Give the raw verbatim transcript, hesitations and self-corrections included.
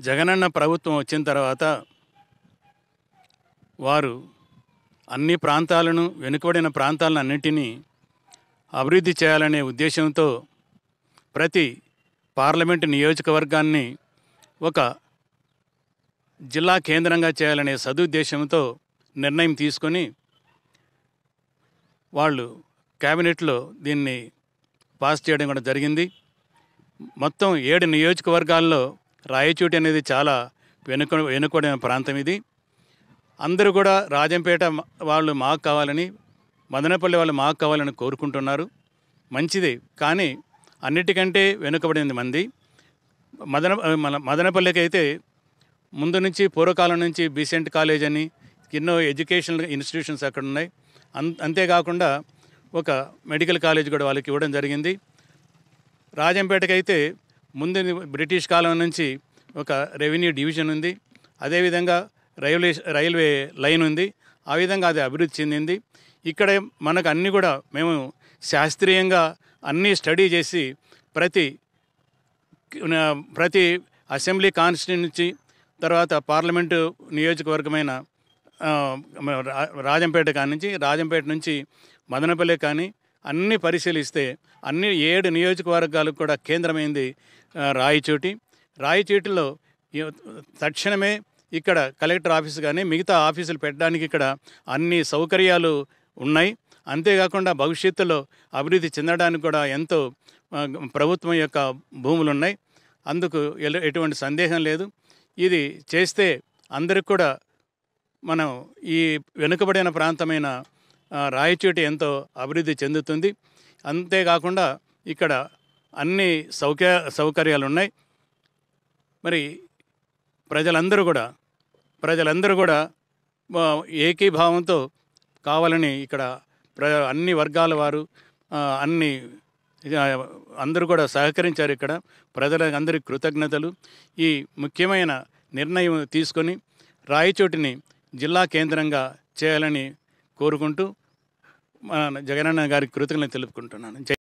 జగనన్న ప్రభుత్వం వచ్చిన తర్వాత వారు అన్ని ప్రాంతాలను వెనుకబడిన ప్రాంతాలను అన్నింటినీ అభివృద్ధి చేయాలనే ఉద్దేశంతో ప్రతి పార్లమెంటు నియోజకవర్గాన్ని ఒక జిల్లా కేంద్రంగా చేయాలనే సదుద్దేశంతో నిర్ణయం తీసుకొని వాళ్ళు క్యాబినెట్లో దీన్ని పాస్ చేయడం కూడా జరిగింది. మొత్తం ఏడు నియోజకవర్గాల్లో రాయచోటి అనేది చాలా వెనుక వెనుకబడిన ప్రాంతం. ఇది అందరూ కూడా రాజంపేట వాళ్ళు మాకు కావాలని, మదనపల్లి వాళ్ళు మాకు కావాలని కోరుకుంటున్నారు. మంచిది, కానీ అన్నిటికంటే వెనుకబడింది మంది మదన మన మదనపల్లికి అయితే ముందు నుంచి పూర్వకాలం నుంచి బీసెంట్ కాలేజ్ అని ఎన్నో ఎడ్యుకేషనల్ ఇన్స్టిట్యూషన్స్ అక్కడ ఉన్నాయి. అన్ అంతేకాకుండా ఒక మెడికల్ కాలేజ్ కూడా వాళ్ళకి ఇవ్వడం జరిగింది. రాజంపేటకైతే ముందు బ్రిటిష్ కాలం నుంచి ఒక రెవెన్యూ డివిజన్ ఉంది. అదేవిధంగా రైల్వే రైల్వే లైన్ ఉంది. ఆ విధంగా అది అభివృద్ధి చెందింది. ఇక్కడ మనకు అన్నీ కూడా మేము శాస్త్రీయంగా అన్నీ స్టడీ చేసి ప్రతి ప్రతి అసెంబ్లీ కాన్స్టిట్యూన్సీ తర్వాత పార్లమెంటు నియోజకవర్గమైన రాజంపేట కాడి నుంచి రాజంపేట నుంచి మదనపల్లి కానీ అన్నీ పరిశీలిస్తే అన్ని ఏడు నియోజకవర్గాలకు కూడా కేంద్రమైంది రాయచోటి. రాయచోటిలో తక్షణమే ఇక్కడ కలెక్టర్ ఆఫీస్ కానీ మిగతా ఆఫీసులు పెట్టడానికి ఇక్కడ అన్ని సౌకర్యాలు ఉన్నాయి. అంతేకాకుండా భవిష్యత్తులో అభివృద్ధి చెందడానికి కూడా ఎంతో ప్రభుత్వం యొక్క భూములు ఉన్నాయి. అందుకు ఎటువంటి సందేహం లేదు. ఇది చేస్తే అందరికి కూడా మనం ఈ వెనుకబడిన ప్రాంతమైన రాయచోటి ఎంతో అభివృద్ధి చెందుతుంది. అంతేకాకుండా ఇక్కడ అన్ని సౌక సౌకర్యాలు ఉన్నాయి. మరి ప్రజలందరూ కూడా ప్రజలందరూ కూడా ఏకీభావంతో కావాలని ఇక్కడ ప్ర అన్ని వర్గాల వారు అన్ని అందరూ కూడా సహకరించారు. ఇక్కడ ప్రజలకు అందరికీ కృతజ్ఞతలు. ఈ ముఖ్యమైన నిర్ణయం తీసుకొని రాయచోటిని జిల్లా కేంద్రంగా చేయాలని కోరుకుంటూ మన జగనన్న గారికి కృతజ్ఞతలు తెలుపుకుంటున్నాను.